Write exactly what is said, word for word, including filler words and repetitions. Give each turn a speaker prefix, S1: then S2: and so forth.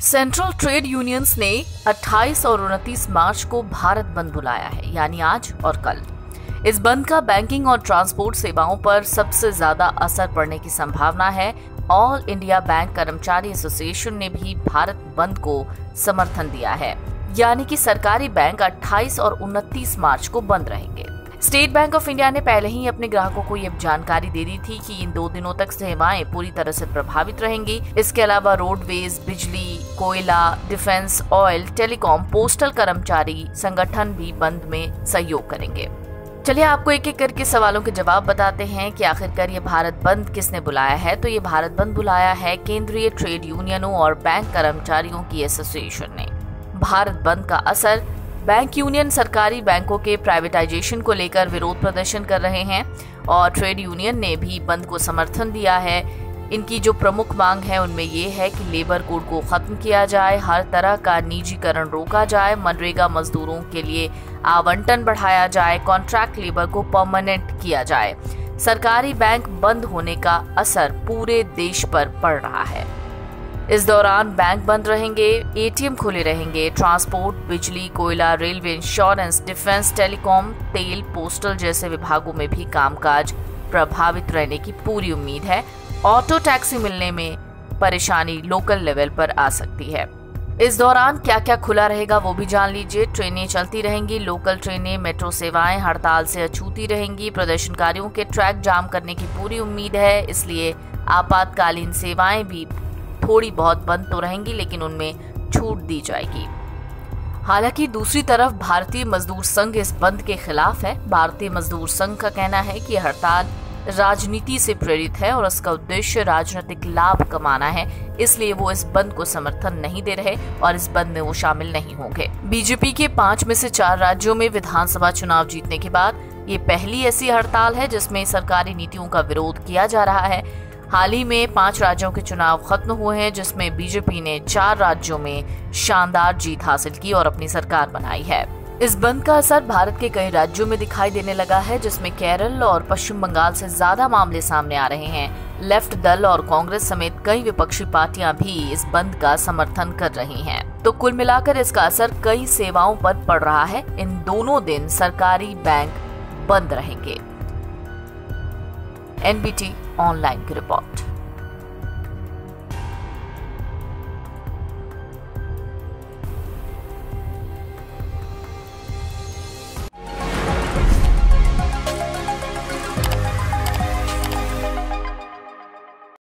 S1: Central trade unions ने अट्ठाईस और उनतीस मार्च को भारत बंद बुलाया है, यानी आज और कल। इस बंद का बैंकिंग और ट्रांसपोर्ट सेवाओं पर सबसे ज्यादा असर पड़ने की संभावना है। ऑल इंडिया बैंक कर्मचारी एसोसिएशन ने भी भारत बंद को समर्थन दिया है, यानी कि सरकारी बैंक अट्ठाईस और उनतीस मार्च को बंद रहेंगे। स्टेट बैंक ऑफ इंडिया ने पहले ही अपने ग्राहकों को यह जानकारी दे दी थी कि इन दो दिनों तक सेवाएं पूरी तरह से प्रभावित रहेंगी। इसके अलावा रोडवेज, बिजली, कोयला, डिफेंस, ऑयल, टेलीकॉम, पोस्टल कर्मचारी संगठन भी बंद में सहयोग करेंगे। चलिए आपको एक एक करके सवालों के जवाब बताते हैं कि आखिरकार ये भारत बंद किसने बुलाया है। तो ये भारत बंद बुलाया है केंद्रीय ट्रेड यूनियनों और बैंक कर्मचारियों की एसोसिएशन ने। भारत बंद का असर, बैंक यूनियन सरकारी बैंकों के प्राइवेटाइजेशन को लेकर विरोध प्रदर्शन कर रहे हैं और ट्रेड यूनियन ने भी बंद को समर्थन दिया है। इनकी जो प्रमुख मांग है उनमें ये है कि लेबर कोड को खत्म किया जाए, हर तरह का निजीकरण रोका जाए, मनरेगा मजदूरों के लिए आवंटन बढ़ाया जाए, कॉन्ट्रैक्ट लेबर को परमानेंट किया जाए। सरकारी बैंक बंद होने का असर पूरे देश पर पड़ रहा है। इस दौरान बैंक बंद रहेंगे, एटीएम खुले रहेंगे, ट्रांसपोर्ट, बिजली, कोयला, रेलवे, इंश्योरेंस, डिफेंस, टेलीकॉम, तेल, पोस्टल जैसे विभागों में भी कामकाज प्रभावित रहने की पूरी उम्मीद है। ऑटो टैक्सी मिलने में परेशानी लोकल लेवल पर आ सकती है। इस दौरान क्या क्या खुला रहेगा वो भी जान लीजिए। ट्रेनें चलती रहेंगी, लोकल ट्रेनें, मेट्रो सेवाएं हड़ताल से अछूती रहेंगी। प्रदर्शनकारियों के ट्रैक जाम करने की पूरी उम्मीद है, इसलिए आपातकालीन सेवाएं भी थोड़ी बहुत बंद तो रहेंगी, लेकिन उनमें छूट दी जाएगी। हालांकि दूसरी तरफ भारतीय मजदूर संघ इस बंद के खिलाफ है। भारतीय मजदूर संघ का कहना है कि हड़ताल राजनीति से प्रेरित है और इसका उद्देश्य राजनीतिक लाभ कमाना है, इसलिए वो इस बंद को समर्थन नहीं दे रहे और इस बंद में वो शामिल नहीं होंगे। बीजेपी के पांच में से चार राज्यों में विधानसभा चुनाव जीतने के बाद ये पहली ऐसी हड़ताल है जिसमें सरकारी नीतियों का विरोध किया जा रहा है। हाल ही में पांच राज्यों के चुनाव खत्म हुए हैं, जिसमें बीजेपी ने चार राज्यों में शानदार जीत हासिल की और अपनी सरकार बनाई है। इस बंद का असर भारत के कई राज्यों में दिखाई देने लगा है, जिसमें केरल और पश्चिम बंगाल से ज्यादा मामले सामने आ रहे हैं। लेफ्ट दल और कांग्रेस समेत कई विपक्षी पार्टियां भी इस बंद का समर्थन कर रही हैं। तो कुल मिलाकर इसका असर कई सेवाओं पर पड़ रहा है। इन दोनों दिन सरकारी बैंक बंद रहेंगे। एनबीटी ऑनलाइन की रिपोर्ट।